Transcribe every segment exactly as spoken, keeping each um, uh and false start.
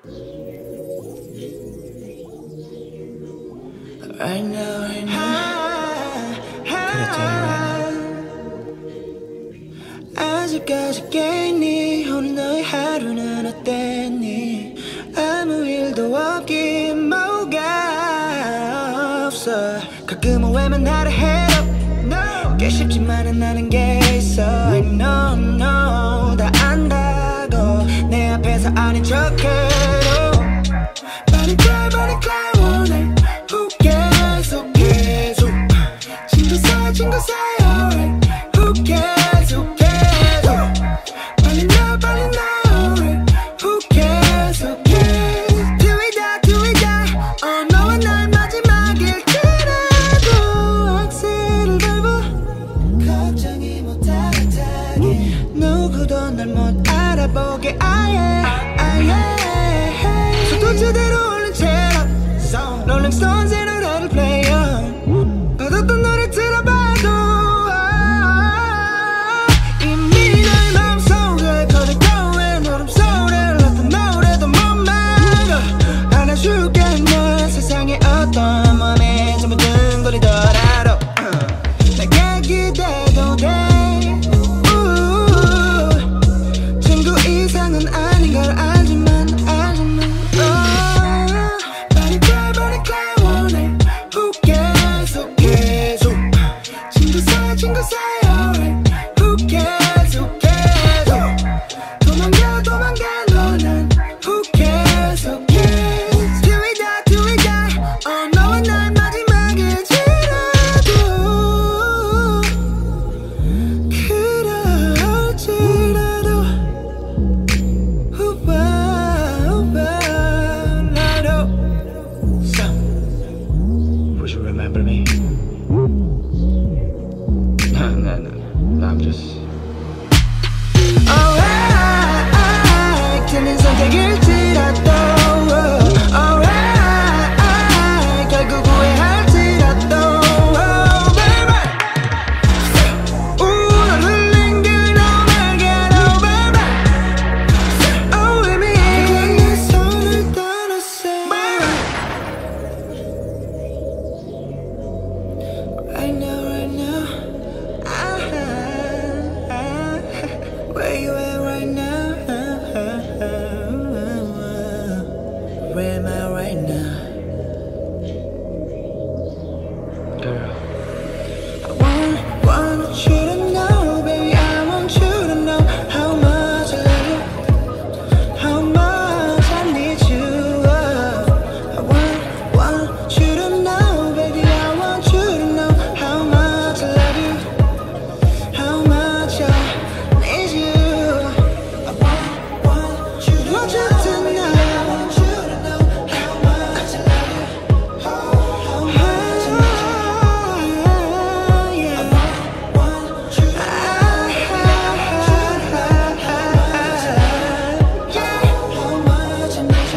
Right now, right now. 그랬지, 아직까지 깼니? 오늘 너의 하루는 어땠니? 아무 일도 없긴 뭐가 없어. 가끔은 왜만 나를 해도 꽤 쉽지만은 나는 게 있어. I know, know 다 안다고 내 앞에서 아닌 척해도 Body cry, body cry 오늘 Who cares, who cares 친구 사이, 친구 사이 alright Who cares, who cares 빨리 나, 빨리 나 alright Who cares, who cares Till we die, till we die 어 너와 나의 마지막일지라도 악셀을 밟아 걱정이 못하게 누구도 날 못 알아보게 아예 아예 속도 제대로 올린 채로 Rolling Stones의 노래를 play on 받았던 노래 들어봐도 이미 너의 마음속에 거듭거린 노름 소리를 나타나오래도 못 막아 안아줄게 넌 세상의 어떤 마음에 전부 둥글리더라도 내게 기대도 돼 친구 이상은 아닌 걸 알지만 알지만 Body cry, body cry 오늘 Who cares, who cares 친구 사이, 친구 사이 alright Who cares, who cares 도망가, 도망가 너는 Who cares, who cares Till we die, till we die 어 너와 나의 마지막일지라도 그럴지라도 우와 우와 나도 So would you remember me? No, no, no, no I'm just Alright 틀린 선택일지라도 Alright 결국 후회할지라도 Baby 우 널 흘린 그 너에게로 Baby Oh with me 내 손을 떠났어 Right now, right now ah, ah, where you at right now Where am I right now Girl I want, want you to know Baby I want you to know How much I love you How much I need you I want, want you to know Baby I want you to know How much I love you How much I need you I want, want you to know Want you to know How much I love you How much I need you Yeah I want, want you to know How much I need you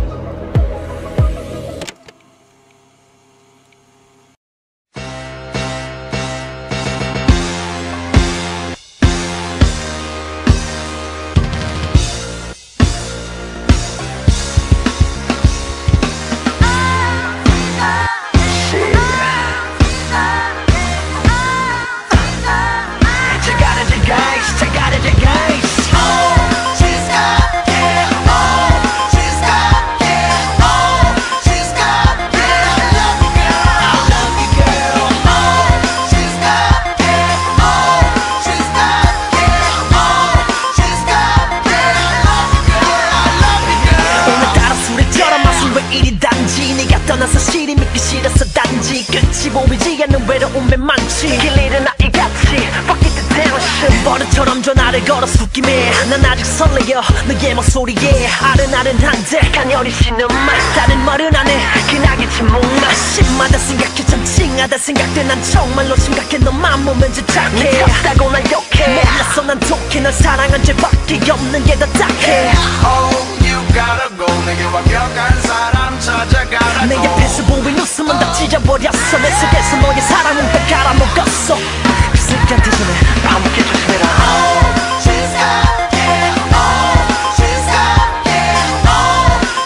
오늘따라 술에 쩔어 맛은 왜 이리 단지 네가 떠난 사실이 믿기 싫어서 단지 끝이 보이지 않는 외로움에 많지 길 잃은 아이같이 Fuck it the down shit 버릇처럼 전화를 걸어 숙임해 난 아직 설레여 너의 목소리에 아른아른한데 간열이 쉬는 말 다른 말은 안 해 기나기지 목말 심하다 생각해 참 찡하다 생각돼 난 정말로 심각해 너만 보면 집착해 컸다고 난 욕해 몰랐어 난 독해 널 사랑한 죄밖에 없는 게 더 딱해 Oh, you gotta go 내게 완벽한 사람 찾아가라 내 옆에서 보인 웃음은 다 찢어버렸어 내 속에서 너의 사랑은 다 갈아먹었어 그 새끼한테 전에 밤늦게 조심해라 Oh, she's got it Oh, she's got it Oh,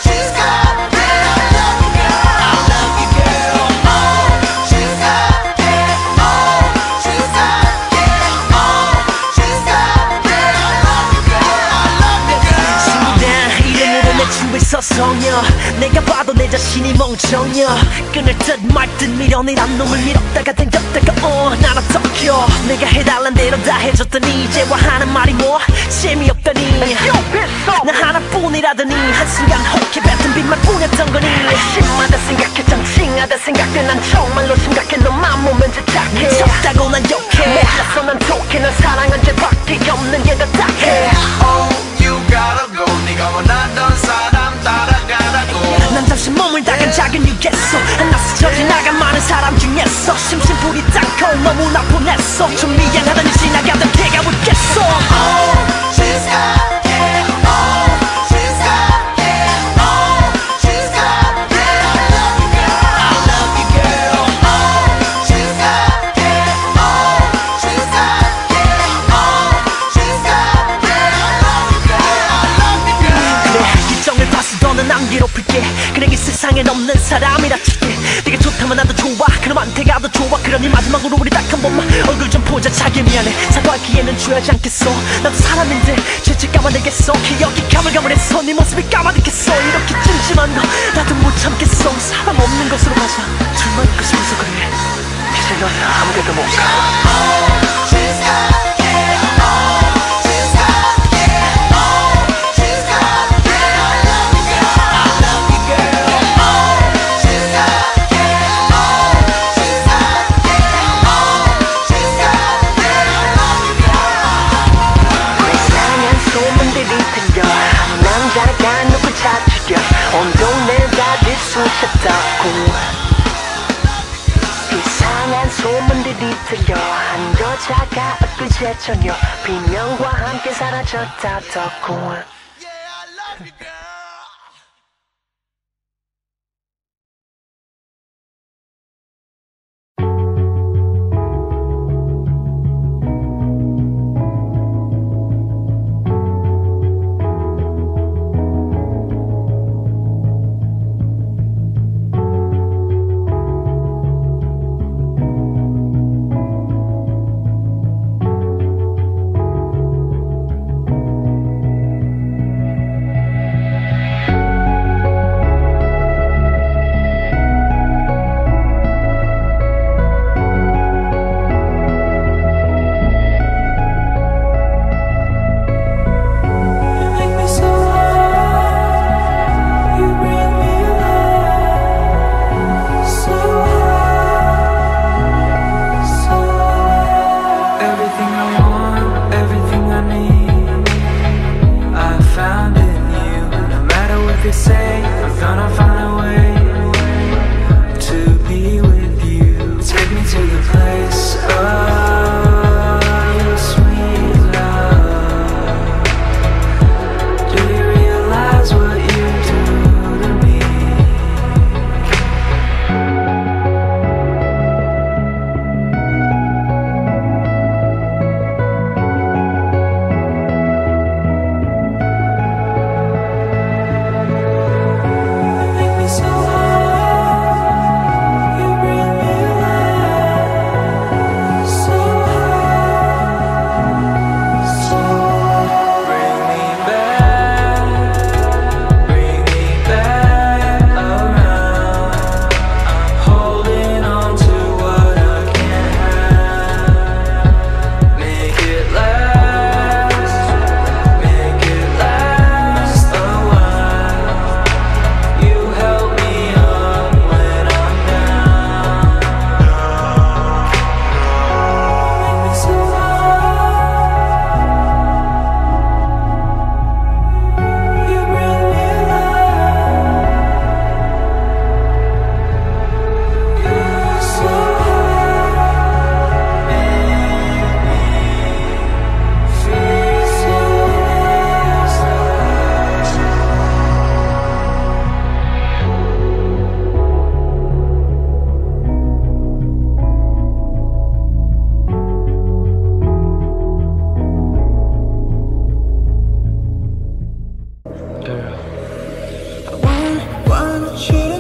주위에 서성여 내가 봐도 내 자신이 멍청여 끊을 듯 말 듯 밀어내란 놈을 밀었다가 당겼다가 어 나는 덮여 내가 해달란 대로 다 해줬더니 이제와 하는 말이 뭐 재미없다니 나 하나뿐이라더니 한순간 혹해 뱉은 빈말 뿐이었던 거니 심하다 생각해 참 칭하다 생각돼 난 정말로 심각해 너만 보면 제착해 미쳤다고 난 욕해 몰랐어 난 독해 널 사랑한 죄밖에 없는 게 더 딱해 Oh you gotta go 네가 원하던 사람 따라가라고 난 잠시 몸을 닦은 작은 유괴소 하나 스쳐 지나간 많은 사람 중에서 심심풀이 땅고 너무나 보냈어 좀 미안하더니 지나가던 걔가 웃겠어 Oh she's got it Oh she's got it Oh she's got it I love you girl I love you girl Oh she's got it Oh she's got it Oh she's got it I love you girl I love you girl 그래 규정을 봐서 너는 안 괴롭힐게 그냥 이 세상엔 없는 사람이라 칠게 네가 좋다면 나도 좋아 그럼 한테가 더 좋아 그러니 마지막으로 우리 딱 한 번만 얼굴 좀 보자 자기 미안해 사과할 기회는 줘야지 않겠어 나도 사람인데 죄질 까만내겠어 기억이 가물가물해서 네 모습이 까마득했어 이렇게 찜찜한 거 나도 못 참겠어 사람 없는 곳으로 가자 둘만 있고 싶어서 그래 이제 넌 아무 데도 못가 She's got it Oh she's got it Oh she's got it I love you girl I love you girl Oh she's got it Oh she's got it Oh she's got it I love you girl 이상한 소문들이 들려 한 남자가 누굴 찾으려 온 동네 다 들쑤셨다고 이상한 소문들이 들려 한 여자가 엊그제 저녁 비명과 함께 사라졌다더군 Yeah I love you girl I want, want you to